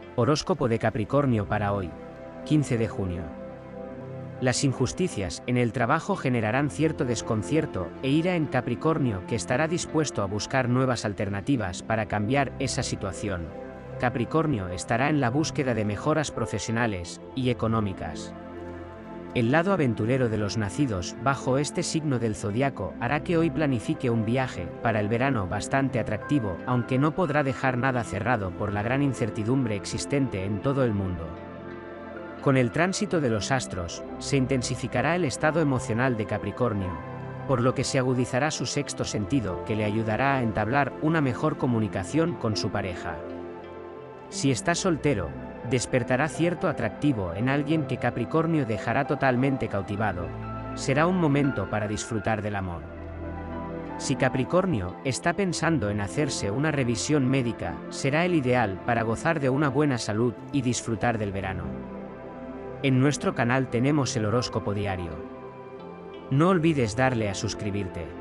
Horóscopo de Capricornio para hoy, 15 de junio. Las injusticias en el trabajo generarán cierto desconcierto e ira en Capricornio, que estará dispuesto a buscar nuevas alternativas para cambiar esa situación. Capricornio estará en la búsqueda de mejoras profesionales y económicas. El lado aventurero de los nacidos bajo este signo del zodiaco hará que hoy planifique un viaje para el verano bastante atractivo, aunque no podrá dejar nada cerrado por la gran incertidumbre existente en todo el mundo. Con el tránsito de los astros, se intensificará el estado emocional de Capricornio, por lo que se agudizará su sexto sentido, que le ayudará a entablar una mejor comunicación con su pareja. Si está soltero, despertará cierto atractivo en alguien que Capricornio dejará totalmente cautivado. Será un momento para disfrutar del amor. Si Capricornio está pensando en hacerse una revisión médica, será el ideal para gozar de una buena salud y disfrutar del verano. En nuestro canal tenemos el horóscopo diario. No olvides darle a suscribirte.